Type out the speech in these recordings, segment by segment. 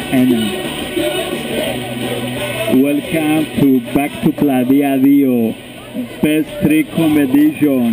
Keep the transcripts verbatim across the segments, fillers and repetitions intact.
ένα. Welcome to Back to Πλατεία δύο Best Three Competition.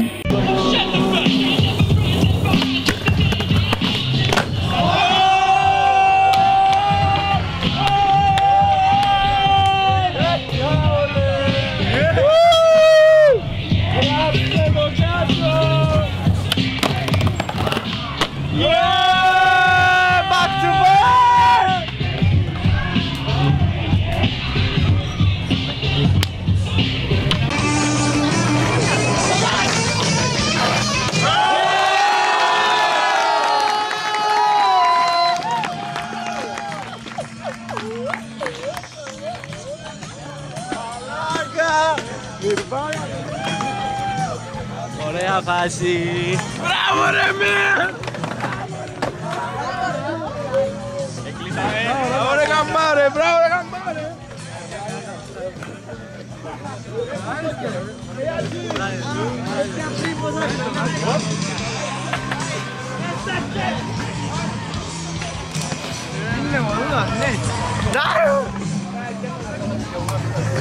Ωραία φάση! Μπράβο ρε με! Μπράβο ρε καμπάρε, μπράβο ρε καμπάρε! Είναι μωρούνα, ναι!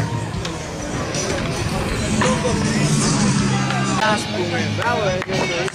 Ας πούμε, μπράβο ρε!